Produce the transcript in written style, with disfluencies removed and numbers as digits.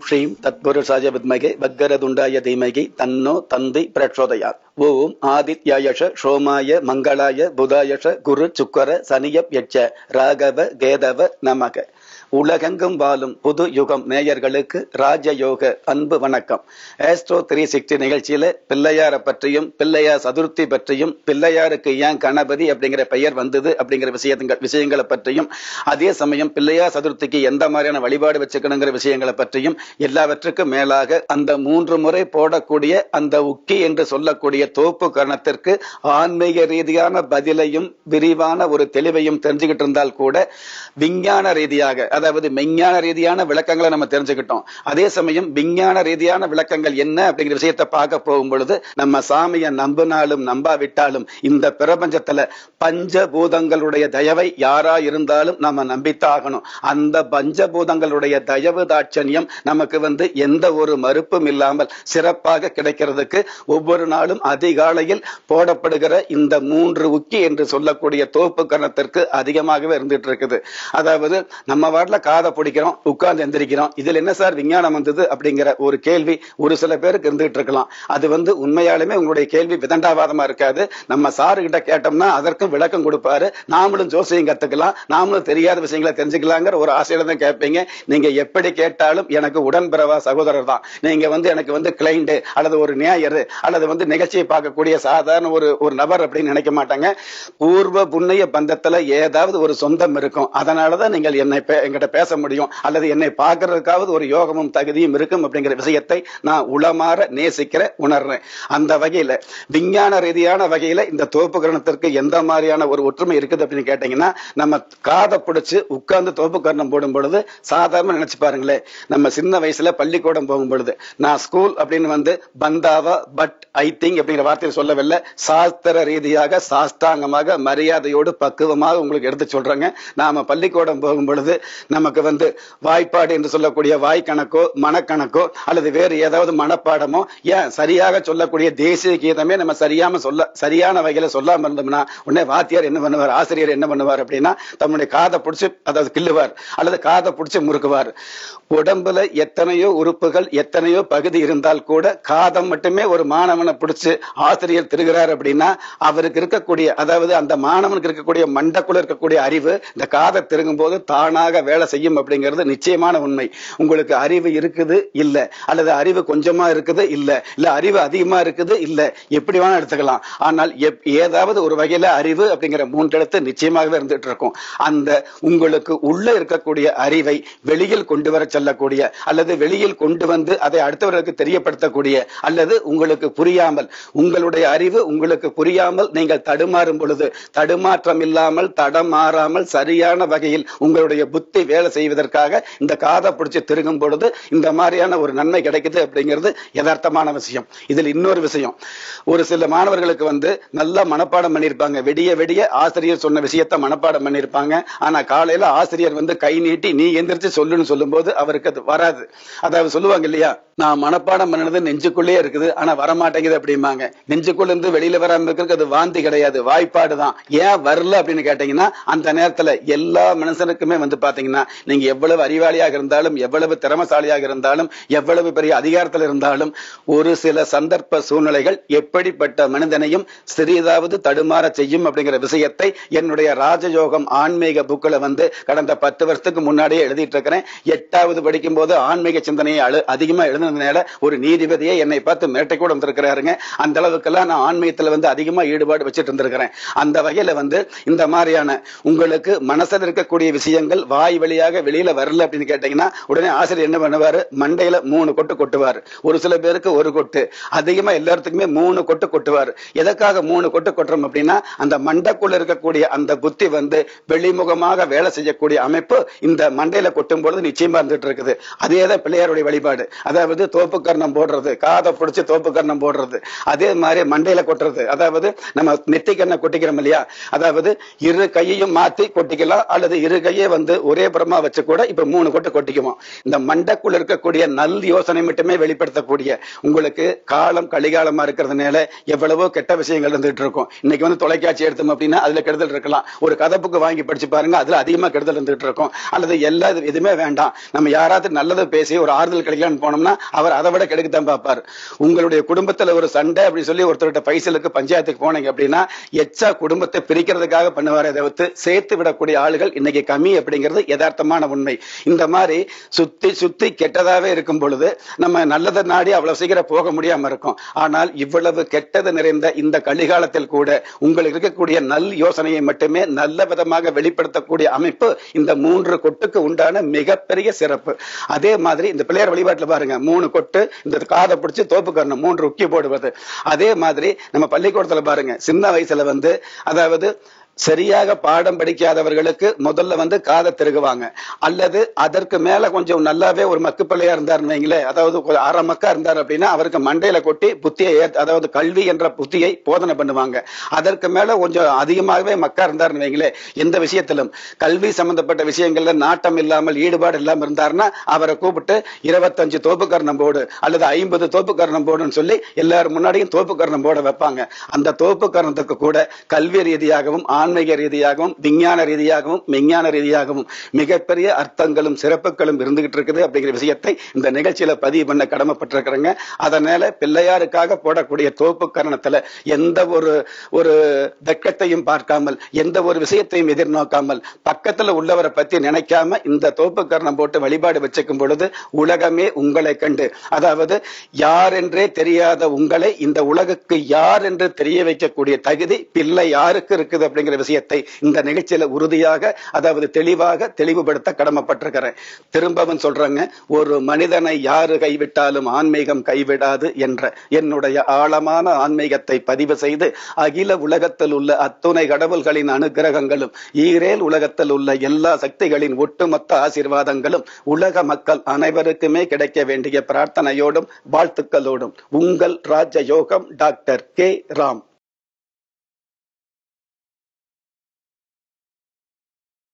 ஸ்ரீம் தத்புருஷாய வித்மகே வக்கரதுண்டாய தீமகி தன்னோ தந்தி பிரச்சோதயாத். ஓம் ஆதித்யாயஷ சோமாய மங்களாய புதாயஷ குரு சுக்கர சனியப் யட்ச ராகவ கேதவ நமக. உலகெங்கும் வாழும் புது யுகம் நேயர்களுக்கு ராஜயோக அன்பு வணக்கம். ஆஸ்ட்ரோ 360 நிகழ்ச்சியில பிள்ளையாரை பற்றியும் பிள்ளையார் சதுர்த்தி பற்றியும் பிள்ளையாருக்கு ஏன் கணபதி அப்படிங்கிற பெயர் வந்தது அப்படிங்கிற விஷயங்களை பற்றியும், அதே சமயம் பிள்ளையார் சதுர்த்திக்கு எந்த மாதிரியான வழிபாடு வச்சுக்கணுங்கிற விஷயங்களை பற்றியும், எல்லாவற்றுக்கும் மேலாக அந்த 3 முறை போடக்கூடிய அந்த உக்கி என்று சொல்லக்கூடிய தோப்பு கரணத்திற்கு ஆன்மீக ரீதியான பதிலையும் விரிவான ஒரு தெளிவையும் தெரிஞ்சுக்கிட்டு இருந்தால் கூட விஞ்ஞான ரீதியாக, அதாவது மெஞ்ஞான ரீதியான விளக்கங்களை நம்ம தெரிஞ்சுக்கிட்டோம். அதே சமயம் விஞ்ஞான ரீதியான விளக்கங்கள் என்ன அப்படிங்கிற விஷயத்தை பார்க்க போகும் பொழுது, நம்ம சாமியை நம்பினாலும் நம்பாவிட்டாலும் இந்த பிரபஞ்சத்துல பஞ்சபூதங்களுடைய தயவை யாரா இருந்தாலும் நம்ம நம்பித்தாகணும். அந்த பஞ்சபூதங்களுடைய தயவு தாட்சண்யம் நமக்கு எந்த ஒரு மறுப்பும் இல்லாமல் சிறப்பாக கிடைக்கிறதுக்கு ஒவ்வொரு நாளும் அதிகாலையில் போடப்படுகிற இந்த 3 உக்கி என்று சொல்லக்கூடிய தோப்பு கரணத்திற்கு அதிகமாகவே இருந்துட்டு இருக்குது. அதாவது நம்ம வாட்டில காதை பிடிக்கிறோம், உட்கார்ந்து எந்திரிக்கிறோம், இதுல என்ன சார் விஞ்ஞானம் வந்தது அப்படிங்கிற ஒரு கேள்வி ஒரு சில பேருக்கு இருந்துட்டு இருக்கலாம். அது உண்மையாலுமே உங்களுடைய கேள்வி விதண்டாவாதமா இருக்காது. நம்ம சாரு கிட்ட கேட்டோம்னா அதற்கும் விளக்கம் கொடுப்பாரு. நாமளும் ஜோசியம் கத்துக்கலாம், நாமளும் தெரியாத விஷயங்களை தெரிஞ்சுக்கலாங்கிற ஒரு ஆசையில தான் கேட்பீங்க. நீங்க எப்படி கேட்டாலும் எனக்கு உடன்பிறவா சகோதரர் தான். நீங்க எனக்கு கிளைண்ட் அல்லது ஒரு நேயர் அல்லது நிகழ்ச்சியை பார்க்கக்கூடிய சாதாரண ஒரு நபர் அப்படின்னு நினைக்க மாட்டாங்க. பூர்வ புண்ணிய பந்தத்துல ஏதாவது ஒரு சொந்தம் இருக்கும். அதனாலதான் நீங்கள் என்கிட்ட பேச முடியும், அல்லது என்னை பார்க்கறதுக்காவது ஒரு யோகமும் தகுதியும் இருக்கும் அப்படிங்கிற விஷயத்தை நான் உளமாற நேசிக்கிற உணர்றேன். அந்த வகையில விஞ்ஞான ரீதியான வகையில இந்த தோப்பு கரணத்திற்கு எந்த மாதிரியான ஒரு ஒற்றுமை இருக்குது அப்படின்னு கேட்டீங்கன்னா, நம்ம காதை பிடிச்சு உட்கார்ந்து தோப்பு கரணம் போடும் பொழுது சாதாரண நினைச்சு பாருங்களேன். நம்ம சின்ன வயசுல பள்ளிக்கூடம் போகும் பொழுது நான் ஸ்கூல் அப்படின்னு பந்தாவா பட் ஐ திங்க் அப்படிங்கிற வார்த்தையை சொல்லவில்லை, சாஸ்திர ரீதியாக சாஸ்தாங்கமாக மரியாதையோடு பக்குவமாக உங்களுக்கு எடுத்து சொல்றாங்க. நாம பள்ளிக்கூடம் போகும் பொழுது நமக்கு வாய்ப்பாடு என்று சொல்லக்கூடிய வாய் கணக்கோ மனக்கணக்கோ அல்லது வேறு ஏதாவது மனப்பாடமோ, ஏன் சரியாக சொல்லக்கூடிய தேசிய கீதமே நம்ம சரியான வகையில சொல்லாம இருந்தோம்னா உடனே வாத்தியார் என்ன பண்ணுவார், ஆசிரியர் என்ன பண்ணுவார் அப்படின்னா தம்முடைய காதை பிடிச்சு அதாவது கிள்ளுவார் அல்லது காதை பிடிச்சு முறுக்குவார். உடம்புல எத்தனையோ உறுப்புகள் எத்தனையோ பகுதி இருந்தால் கூட காதம் மட்டுமே ஒரு மாணவனை பிடிச்சு ஆசிரியர் திருகிறார் அப்படின்னா அவருக்கு இருக்கக்கூடிய, அதாவது அந்த மாணவனுக்கு இருக்கக்கூடிய மண்டக்குள்ள இருக்கக்கூடிய அறிவு இந்த காதை திருகும் போது தானாக வேலை செய்யும் அப்படிங்கிறது நிச்சயமான உண்மை. உங்களுக்கு அறிவு இருக்குது இல்ல, அல்லது அறிவு கொஞ்சமா இருக்குது இல்ல, இல்ல அறிவு அதிகமா இருக்குது இல்ல, எப்படி வேணா எடுத்துக்கலாம். ஆனால் ஏதாவது ஒரு வகையில அறிவு அப்படிங்கிற 3 எழுத்து நிச்சயமாகவே இருந்துட்டு இருக்கும். அந்த உங்களுக்கு உள்ள இருக்கக்கூடிய அறிவை வெளியில் கொண்டு வர சொல்லக்கூடிய அல்லது வெளியில் கொண்டு வந்து அதை அடுத்தவர்களுக்கு தெரியப்படுத்தக்கூடிய, அல்லது உங்களுக்கு புரியாமல் உங்களுடைய அறிவு உங்களுக்கு புரியாமல் நீங்கள் தடுமாறும் பொழுது தடுமாற்றம் இல்லாமல் தடமாறாமல் சரியான வகையில் உங்களுடைய புத்தி வேலை செய்வதற்காக இந்த காதை பிடிச்சு திருகும் பொழுது இந்த மாதிரியான ஒரு நன்மை கிடைக்குது அப்படிங்கிறது யதார்த்தமான விஷயம். இதில் இன்னொரு விஷயம், ஒரு சில மாணவர்களுக்கு நல்லா மனப்பாடம் பண்ணிருப்பாங்க, விடிய விடிய ஆசிரியர் சொன்ன விஷயத்தை மனப்பாடம் பண்ணிருப்பாங்க. ஆனா காலையில ஆசிரியர் கை நீட்டி நீ எந்திரிச்சு சொல்லுன்னு சொல்லும் போது அவருக்கு அது வராது. அதாவது சொல்லுவாங்க இல்லையா, நான் மனப்பாடம் பண்ணது நெஞ்சுக்குள்ளே இருக்குது ஆனா வரமாட்டேங்குது அப்படிம்பாங்க. நெஞ்சுக்குள்ள இருந்து வெளியில வராம இருக்கிறது அது வாந்தி கிடையாது, வாய்ப்பாடு தான். ஏன் வரல அப்படின்னு கேட்டீங்கன்னா, அந்த நேரத்துல எல்லா மனுஷனுக்குமே பாத்தீங்கன்னா நீங்க எவ்வளவு அறிவாளியாக இருந்தாலும் எவ்வளவு திறமசாலியாக இருந்தாலும் எவ்வளவு பெரிய அதிகாரத்தில் இருந்தாலும் ஒரு சில சந்தர்ப்ப சூழ்நிலைகள் எப்படிப்பட்ட மனிதனையும் சிறிதாவது தடுமாற செய்யும் அப்படிங்கிற விஷயத்தை என்னுடைய ராஜயோகம் ஆன்மீக புக்ல கடந்த 10 வருஷத்துக்கு முன்னாடியே எழுதிட்டு இருக்கிறேன். 8வது படிக்கும் போது ஆன்மீக சிந்தனையை அதிகமா எழுதினதுனால ஒரு நீதிபதியை என்னை பார்த்து மிரட்டை கூட வந்திருக்கிறாருங்க. அந்த அளவுக்கெல்லாம் நான் ஆன்மீகத்துல அதிகமா ஈடுபாடு வச்சுட்டு இருந்திருக்கிறேன். அந்த வகையில இந்த மாதிரியான உங்களுக்கு மனசுல இருக்கக்கூடிய விஷயங்கள் வாய் வழியாக வெளியில வரல அப்படின்னு கேட்டீங்கன்னா உடனே ஆசிரியர் என்ன பண்ணுவாரு, மண்டையில 3 கொட்டு கொட்டுவார். ஒரு சில பேருக்கு 1 கொட்டு, அதிகமா எல்லாத்துக்குமே 3 கொட்டு கொட்டுவார். எதற்காக 3 கொட்டு கொட்டுறோம் அப்படின்னா, அந்த மண்டைக்குள்ள இருக்கக்கூடிய அந்த புத்தி வெளிமுகமாக வேலை செய்யக்கூடிய அமைப்பு இந்த மண்டையில கொட்டும் பொழுது நிச்சயமா இருந்துட்டு இருக்குது. அதேதான் பிள்ளையாருடைய வழிபாடு. அதாவது அதாவது தோப்பு கர்ணம் போடுறது, காதை பிடிச்சி தோப்பு கர்ணம் போடுறது, அதே மாதிரி மண்டையில கொட்டுறது, அதாவது நம்ம நெத்தி கண்ணை கொட்டிக்கிறோம் இல்லையா, அதாவது இரு கையையும் மாத்தி கொட்டிக்கலாம், அல்லது இரு கையை ஒரே புறமா வச்சு கூட இப்ப 3 கொட்டு கொட்டிக்குவோம். இந்த மண்டைக்குள்ள இருக்கக்கூடிய நல் யோசனை மட்டுமே வெளிப்படுத்தக்கூடிய உங்களுக்கு காலம் கலிகாலமா இருக்கிறதுனால எவ்வளவோ கெட்ட விஷயங்கள் இருந்துட்டு இருக்கும். இன்னைக்கு தொலைக்காட்சி எடுத்தோம் அப்படின்னா அதுல கெடுதல் இருக்கலாம். ஒரு கதை புக்கு வாங்கி படிச்சு பாருங்க, அதுல அதிகமா கெடுதல் இருந்துட்டு இருக்கும். அல்லது எல்லா எதுவுமே வேண்டாம், நம்ம யாராவது நல்லது பேசி ஒரு ஆறுதல் கிடைக்கலான்னு போனோம்னா அவர் அதை விட கெடுக்கத்தான் பார்ப்பார். உங்களுடைய குடும்பத்துல ஒரு சண்டை அப்படி சொல்லி ஒருத்தருடைய பைசலுக்கு பஞ்சாயத்துக்கு போனீங்க அப்படின்னா எச்சா குடும்பத்தை பிரிக்கிறதுக்காக பண்ணுவாரே தவிர்த்து சேர்த்து விடக்கூடிய ஆளுகள் இன்னைக்கு கம்மி அப்படிங்கிறது யதார்த்தமான உண்மை. இந்த மாதிரி சுத்தி சுத்தி கெட்டதாவே இருக்கும் பொழுது நம்ம நல்லதை நாடி அவ்வளவு சீக்கிரம் போக முடியாம இருக்கும். ஆனால் இவ்வளவு கெட்டது நிறைந்த இந்த கலிகாலத்தில் கூட உங்களுக்கு இருக்கக்கூடிய நல் யோசனையை மட்டுமே நல்ல விதமாக வெளிப்படுத்தக்கூடிய அமைப்பு இந்த 3 கொட்டுக்கு உண்டான மிகப்பெரிய சிறப்பு. அதே மாதிரி இந்த பிள்ளையார் வழிபாட்டில் பாருங்க, 3 கொட்டு, இந்த காதை பிடிச்சி தோப்பு கரணம் 3 உக்கி போடுவது. அதே மாதிரி நம்ம பள்ளிக்கூடத்துல பாருங்க, சின்ன வயசுல அதாவது சரியாக பாடம் படிக்காதவர்களுக்கு முதல்ல காதை திருகுவாங்க, அல்லது அதற்கு மேல கொஞ்சம் நல்லாவே ஒரு மக்கு பிள்ளையா இருந்தாருன்னு வைங்களேன், அதாவது அரை மக்கா இருந்தார் அப்படின்னா அவருக்கு மண்டையில கொட்டி புத்தியை அதாவது கல்வி என்ற புத்தியை போதனை பண்ணுவாங்க. அதற்கு மேல கொஞ்சம் அதிகமாகவே மக்கா இருந்தாருன்னு வைங்களேன், எந்த விஷயத்திலும் கல்வி சம்பந்தப்பட்ட விஷயங்கள்ல நாட்டம் இல்லாமல் ஈடுபாடு இல்லாமல் இருந்தாருன்னா அவரை கூப்பிட்டு 25 தோப்பு கர்ணம் போடு அல்லது 50 தோப்பு கர்ணம் போடுன்னு சொல்லி எல்லாரும் முன்னாடியும் தோப்பு கர்ணம் போட வைப்பாங்க. அந்த தோப்பு கர்ணத்துக்கு கூட கல்வி ரீதியாகவும் ஆன்மீக ரீதியாகவும் விஞ்ஞான ரீதியாகவும் மெஞ்ஞான ரீதியாகவும் மிகப்பெரிய அர்த்தங்களும் சிறப்புகளும் இருந்துகிட்டு இருக்குது அப்படிங்கிற விஷயத்தை இந்த நிகழ்ச்சியில பதிவு பண்ண கடமைப்பட்டிருக்கிறேங்க. அதனால பிள்ளையாருக்காக போடக்கூடிய தோப்பு கரணத்துல எந்த ஒரு தக்கத்தையும் பார்க்காமல், எந்த ஒரு விஷயத்தையும் எதிர்நோக்காமல், பக்கத்துல உள்ளவரை பத்தி நினைக்காம இந்த தோப்பு கரணம் போட்டு வழிபாடு வச்சுக்கும் பொழுது உலகமே உங்களை கண்டு, அதாவது யார் என்றே தெரியாத உங்களை இந்த உலகுக்கு யார் என்று தெரிய வைக்கக்கூடிய தகுதி பிள்ளை யாருக்கு இருக்குது அப்படிங்கிற விஷயத்தை இந்த நிகழ்ச்சியில உறுதியாக, அதாவது தெளிவாக தெளிவுபடுத்த கடமைப்பட்டிருக்கிறேன். திரும்பவும் சொல்றேங்க, ஒரு மனிதனை யாரு கைவிட்டாலும் ஆன்மீகம் கைவிடாது என்ற என்னுடைய ஆழமான ஆன்மீகத்தை பதிவு செய்து அகில உலகத்தில் உள்ள அத்துணை கடவுள்களின் அனுகிரகங்களும் ஈரேல் உலகத்தில் உள்ள எல்லா சக்திகளின் ஒட்டுமொத்த ஆசீர்வாதங்களும் உலக மக்கள் அனைவருக்குமே கிடைக்க வேண்டிய பிரார்த்தனையோடும் வாழ்த்துக்களோடும் உங்கள் ராஜயோகம் டாக்டர் கே. ராம்.